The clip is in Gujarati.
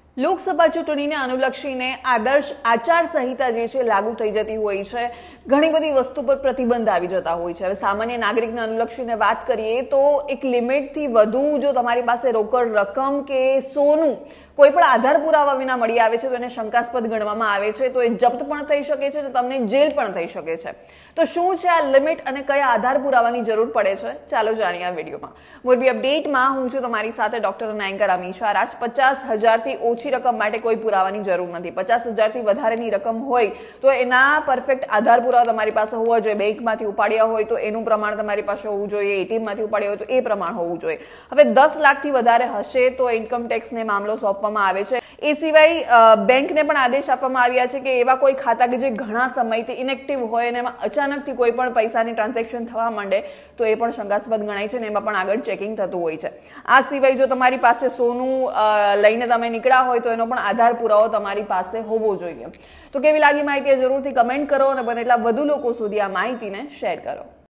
લોકસભા ચૂંટણીને અનુલક્ષીને આદર્શ આચાર સંહિતા જે છે લાગુ થઈ જતી હોય છે. ઘણી બધી વસ્તુ પર પ્રતિબંધ આવી જતા હોય છે. હવે સામાન્ય નાગરિકને અનુલક્ષીને વાત કરીએ તો એક લિમિટથી વધુ જો તમારી પાસે રોકડ રકમ કે સોનું કોઈ પણ આધાર પુરાવા વિના મળી આવે છે તો એને શંકાસ્પદ ગણવામાં આવે છે, તો એ જપ્ત પણ થઈ શકે છે અને તમને જેલ પણ થઈ શકે છે. તો શું છે આ લિમિટ અને કયા આધાર પુરાવાની જરૂર પડે છે, ચાલો જાણીએ આ વિડીયોમાં. મોરબી અપડેટમાં હું છું તમારી સાથે ડોક્ટર અને એન્કર અમીશા રાજ. 50,000થી ઓછી રકમ માટે કોઈ પુરાવાની જરૂર નથી. 50,000થી વધારેની રકમ હોય તો એના પરફેક્ટ આધાર પુરાવા તમારી પાસે હોવા જોઈએ. બેંકમાંથી ઉપાડ્યા હોય તો એનું પ્રમાણ તમારી પાસે હોવું જોઈએ, એટીએમમાંથી ઉપાડ્યા હોય તો એ પ્રમાણ હોવું જોઈએ. હવે 10 લાખથી વધારે હશે તો ઇન્કમ ટેક્સને મામલો સોંપવામાં આવે છે. એ સિવાય બેંકને પણ આદેશ આપવામાં આવ્યા છે કે એવા કોઈ ખાતા કે જે ઘણા સમયથી ઇનેક્ટિવ હોય અને એમાં અચાનકથી કોઈ પણ પૈસાની ટ્રાન્ઝેક્શન થવા માંડે તો એ પણ શંકાસ્પદ ગણાય છે અને એમાં પણ આગળ ચેકિંગ થતું હોય છે. આ સિવાય જો તમારી પાસે સોનું લઈને તમે નીકળ્યા હોય તો એનો પણ આધાર પુરાવો તમારી પાસે હોવો જોઈએ. તો કેવી લાગી માહિતી જરૂરથી કમેન્ટ કરો અને બને એટલા વધુ લોકો સુધી આ માહિતીને શેર કરો.